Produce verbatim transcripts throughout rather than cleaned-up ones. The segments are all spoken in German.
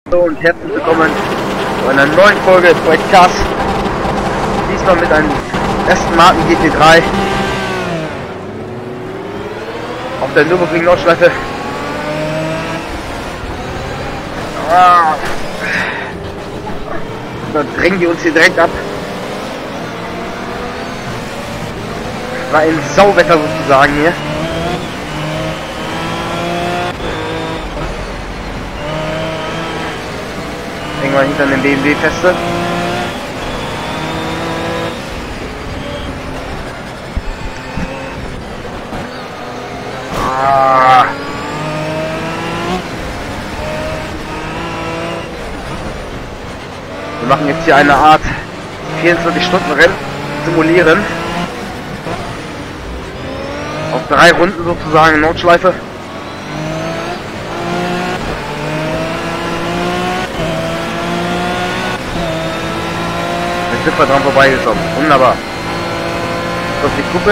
Hallo und herzlich willkommen zu einer neuen Folge Projekt Cars. Diesmal mit einem Aston Martin G T drei auf der Nürburgring Nordschleife. Ah. Da drängen die uns hier direkt ab. War ein Sauwetter sozusagen hier. Irgendwann hinter dem B M W feste. Ah. Wir machen jetzt hier eine Art vierundzwanzig Stunden Rennen simulieren. Auf drei Runden sozusagen in Nordschleife. Jetzt sind wir dran vorbeigekommen. Wunderbar. Das ist die Kuppe.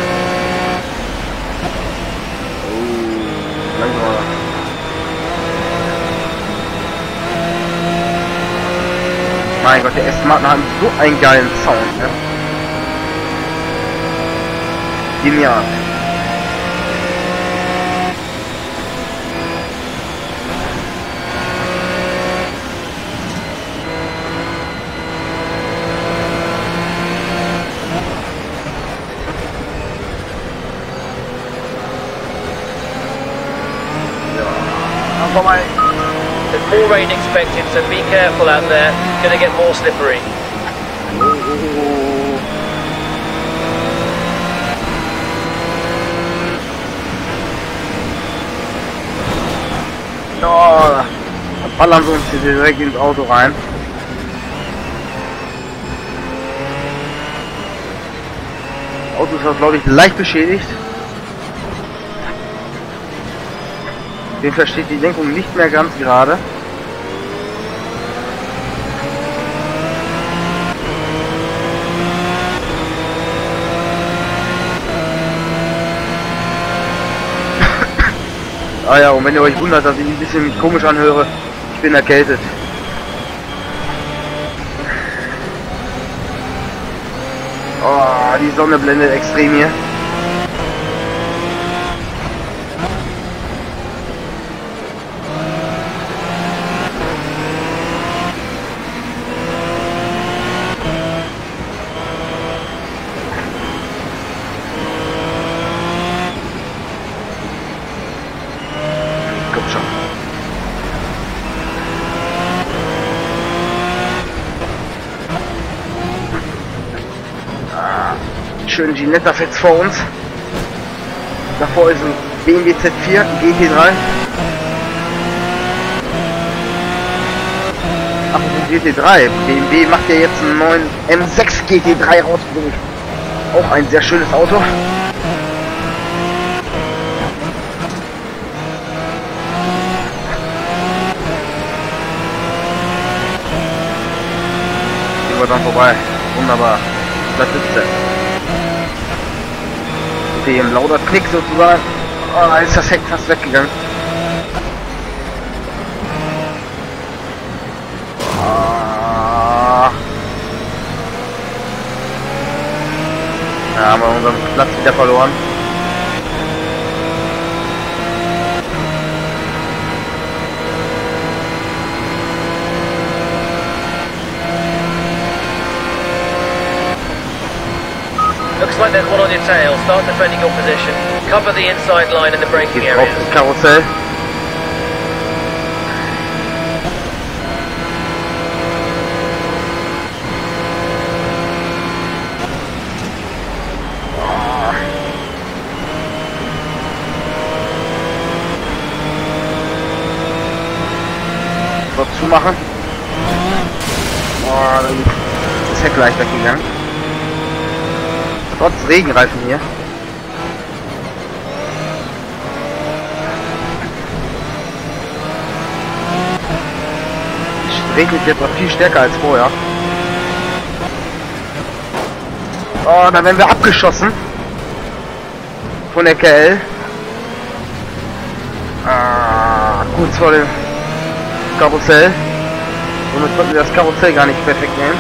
Oh, langsam. Mein Gott, der Aston Martin hat so einen geilen Sound, ne? Genial. There's more rain expected, so be careful out there. It's going to get more slippery. Oh, da ballern sie uns hier direkt ins Auto rein. Das Auto ist, glaube ich, leicht beschädigt. Den versteht die Lenkung nicht mehr ganz gerade. Ah ja, und wenn ihr euch wundert, dass ich ein bisschen mich komisch anhöre, ich bin erkältet. Oh, die Sonne blendet extrem hier. Schön Ginetta fetzt vor uns. Davor ist ein B M W Z vier G T drei. Ach, ein G T drei. B M W macht ja jetzt einen neuen M sechs G T drei raus. Auch ein sehr schönes Auto. Gehen wir dann vorbei. Wunderbar. Da sitzt er. Dem lauter Knick sozusagen. Oh, da ist das Heck fast weggegangen. Oh. Da haben wir unseren Platz wieder verloren. Looks like there's one on your tail. Start defending your position. Cover the inside line in the braking Jetzt auf areas. das Karussell. So, zumachen. Oh, dann ist das Heck gleich weggegangen. Trotz Regenreifen hier. Es regnet jetzt noch viel stärker als vorher. Oh, dann werden wir abgeschossen. Von der K L. Ah, kurz vor dem Karussell. Somit konnten wir das Karussell gar nicht perfekt nehmen.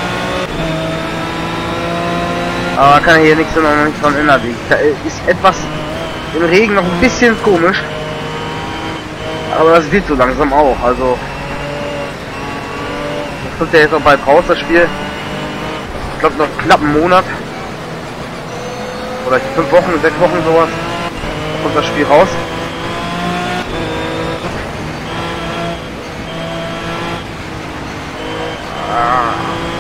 Aber kann hier nichts noch nicht dran ändern. Ist etwas im Regen noch ein bisschen komisch. Aber das wird so langsam auch. Also das kommt ja jetzt auch bald raus, das Spiel. Ich glaube noch knapp einen Monat. Oder fünf Wochen, sechs Wochen sowas. Da kommt das Spiel raus. Ah.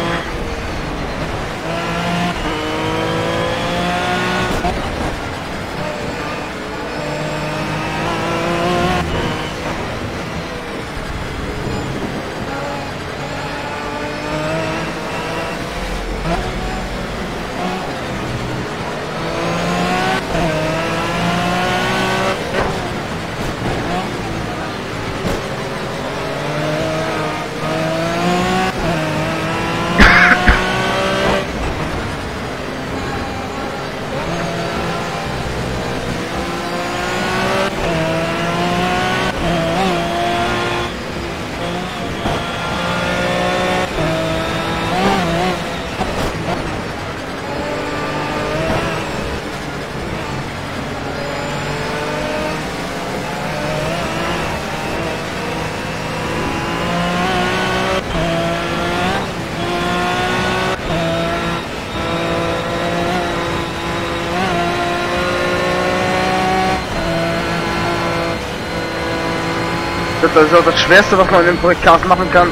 Das ist auch das Schwerste, was man in dem Projekt Cars machen kann.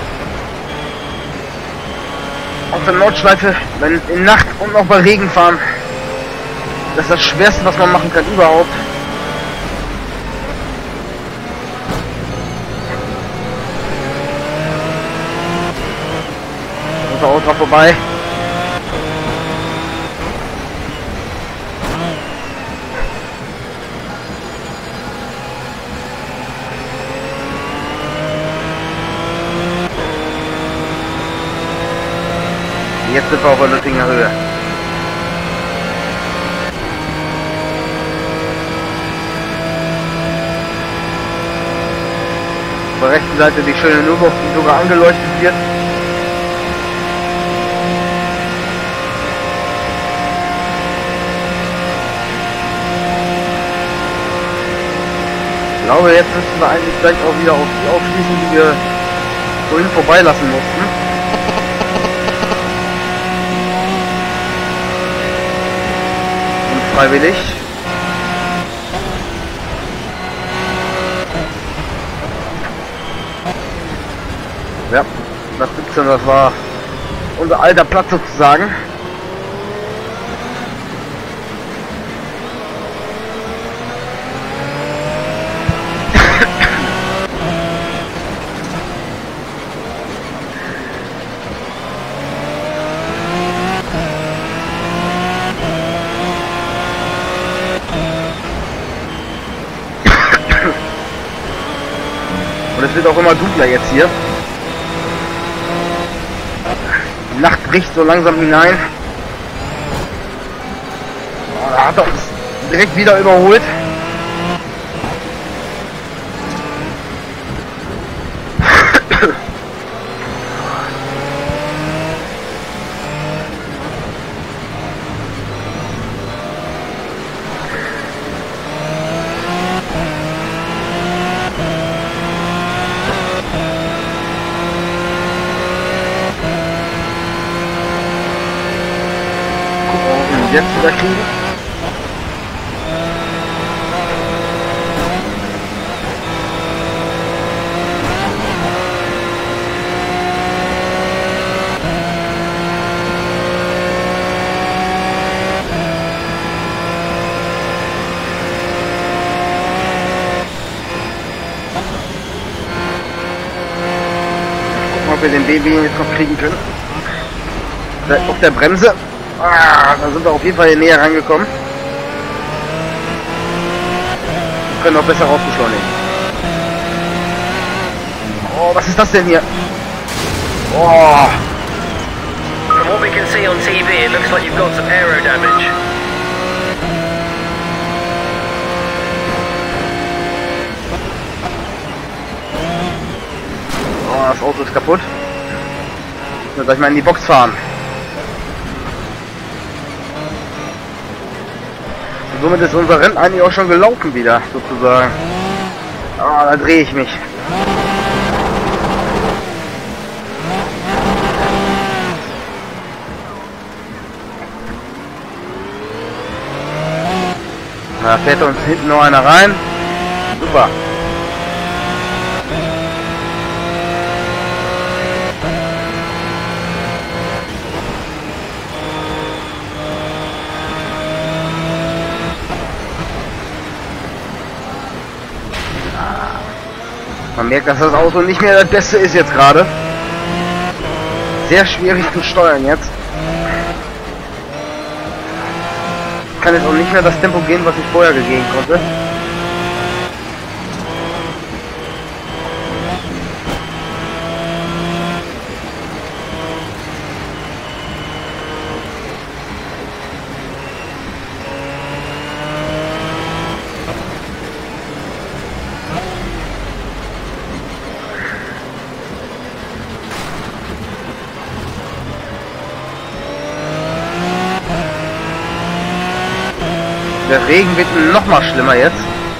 Auf der Nordschleife, wenn in Nacht und noch bei Regen fahren. Das ist das Schwerste, was man machen kann überhaupt. Da ist der Auto vorbei. Jetzt sind wir auf der Lüttinger Höhe. Auf der rechten Seite die schöne Nürburg, die sogar angeleuchtet wird. Ich glaube, jetzt müssen wir eigentlich gleich auch wieder auf die aufschließen, die wir vorhin vorbeilassen mussten. Freiwillig. Ja, das siebzehn, das war unser alter Platz sozusagen. Es wird auch immer dunkler jetzt hier. Die Nacht bricht so langsam hinein. Oh, da hat er uns direkt wieder überholt. Jetzt wieder kriegen. Gucken, ob wir den B B jetzt noch kriegen können. Auf der Bremse. Ah, da sind wir auf jeden Fall näher rangekommen. Wir können auch besser rausbeschleunigen. Oh, was ist das denn hier? Oh. From what we can see on T V, it looks like you've got some aero damage. Oh, das Auto ist kaputt. Jetzt soll ich mal in die Box fahren. Und somit ist unser Rennen eigentlich auch schon gelaufen wieder, sozusagen. Ah, da drehe ich mich. Da fährt uns hinten noch einer rein. Super. Man merkt, dass das Auto nicht mehr das Beste ist jetzt gerade. Sehr schwierig zu steuern jetzt. Ich kann jetzt auch nicht mehr das Tempo gehen, was ich vorher gehen konnte. Der Regen wird noch mal schlimmer jetzt.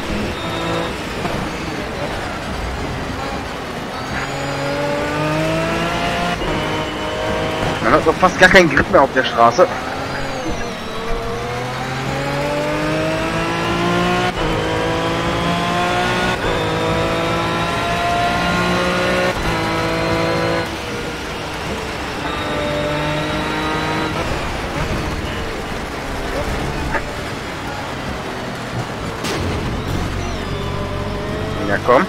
Man hat doch fast gar keinen Grip mehr auf der Straße. Ja, komm.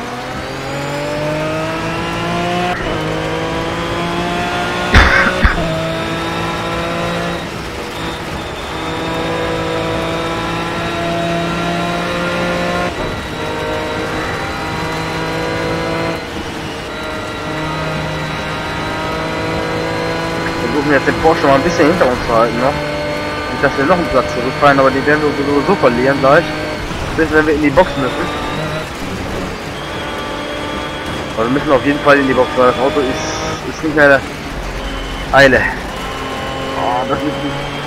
Wir versuchen jetzt den Porsche mal ein bisschen hinter uns zu halten noch. Nicht, dass wir noch einen Platz zurückfallen, aber die werden wir sowieso verlieren gleich. Bis wenn wir in die Box müssen. Aber wir müssen auf jeden Fall in die Box, weil das Auto ist, ist nicht mehr der Eile. Oh, das ist,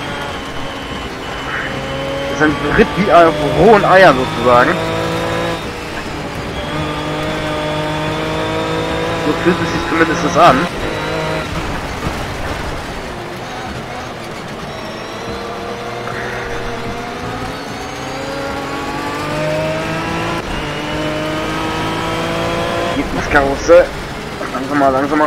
das ist ein Ritt wie auf rohen Eiern sozusagen. So fühlt es sich zumindest an. Karussell. Langsamer, langsamer.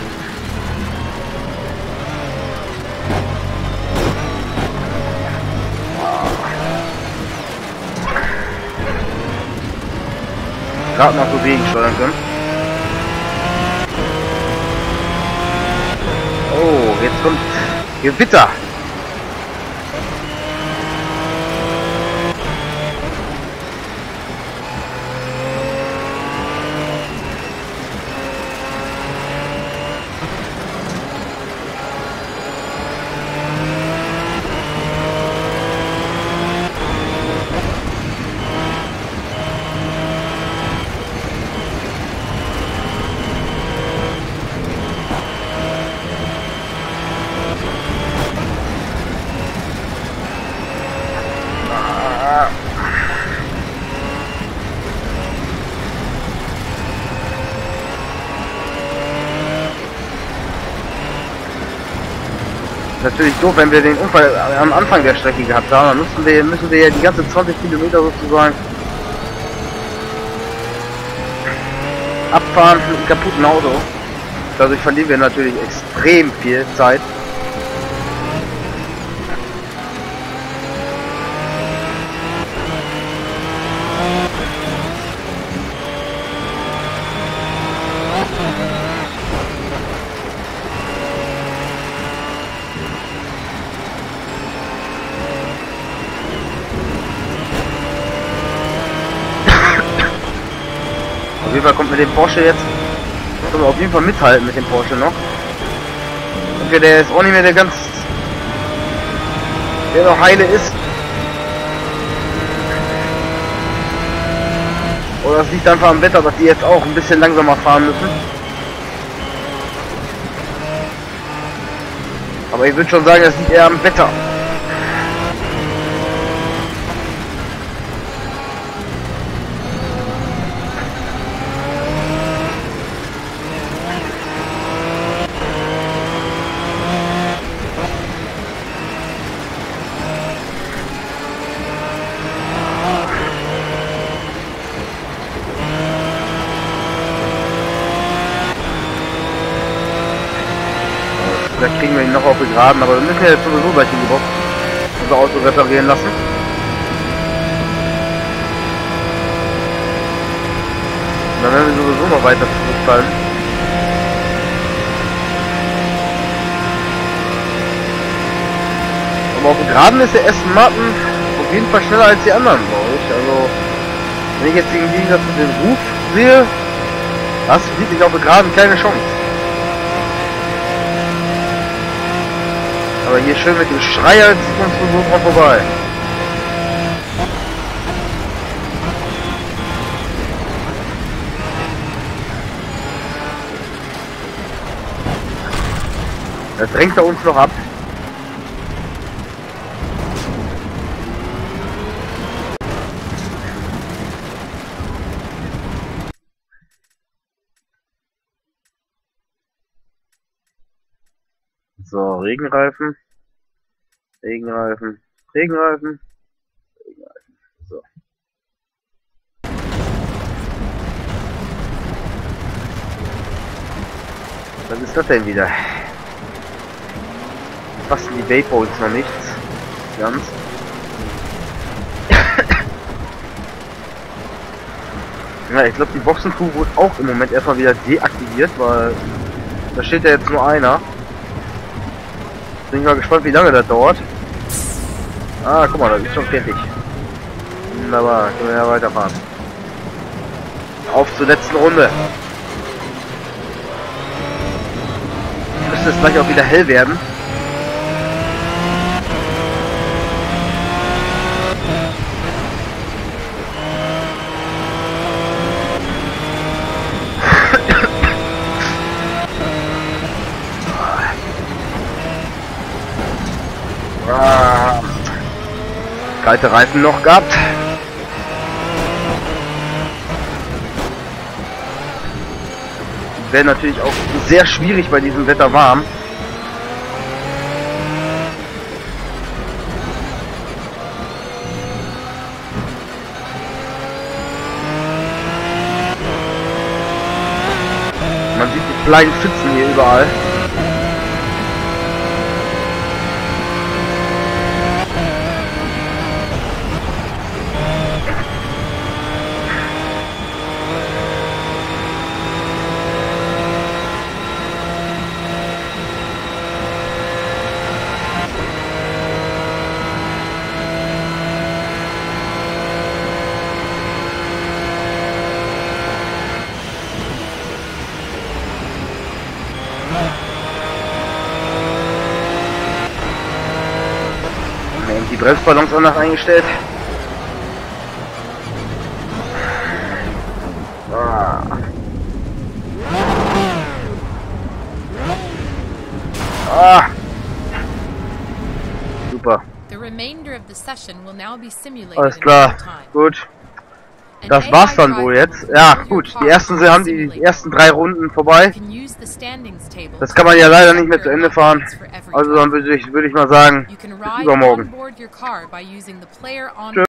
Gerade noch so gegensteuern können. Oh, jetzt kommt Gewitter. Natürlich doof, wenn wir den Unfall am Anfang der Strecke gehabt haben, dann müssen wir, müssen wir ja die ganze zwanzig Kilometer sozusagen abfahren mit einem kaputten Auto. Dadurch verlieren wir natürlich extrem viel Zeit. Auf jeden Fall kommt mit dem Porsche jetzt, können wir auf jeden Fall mithalten mit dem Porsche noch. Und der ist auch nicht mehr der ganz, der noch heile ist. Oder es liegt einfach am Wetter, dass die jetzt auch ein bisschen langsamer fahren müssen. Aber ich würde schon sagen, das liegt eher am Wetter. Vielleicht kriegen wir ihn noch auf den Geraden, aber wir müssen ja jetzt sowieso gleich in die Box unser Auto reparieren lassen. Und dann werden wir sowieso noch weiter zurückfallen. Aber auf dem Geraden ist der Aston Martin auf jeden Fall schneller als die anderen, glaube ich. Also, wenn ich jetzt irgendwie das mit dem Ruf sehe, hast du wirklich auf dem Geraden keine Chance. Aber hier schön mit dem Schreier zieht uns so dran vorbei. Da drängt er uns noch ab. So, Regenreifen. Regenreifen. Regenreifen. Regenreifen. So. Was ist das denn wieder? Fassen die Vapor jetzt noch nichts. Ganz. Ja, ich glaube, die Boxentour wurde auch im Moment erstmal wieder deaktiviert, weil da steht ja jetzt nur einer. Bin ich mal gespannt, wie lange das dauert. Ah, guck mal, das ist schon fertig. Wunderbar, können wir ja weiterfahren. Auf zur letzten Runde. Müsste es gleich auch wieder hell werden. Ah, kalte Reifen noch gehabt. Wäre natürlich auch sehr schwierig bei diesem Wetter warm. Man sieht die kleinen Pfützen hier überall. Die Bremsballons auch noch eingestellt. Ah. Ah. Super. Alles klar. Gut. Das war's dann wohl jetzt. Ja, gut. Die ersten sie haben die, die ersten drei Runden vorbei. Das kann man ja leider nicht mehr zu Ende fahren. Also dann würde ich, würde ich mal sagen, bis übermorgen. Tschüss.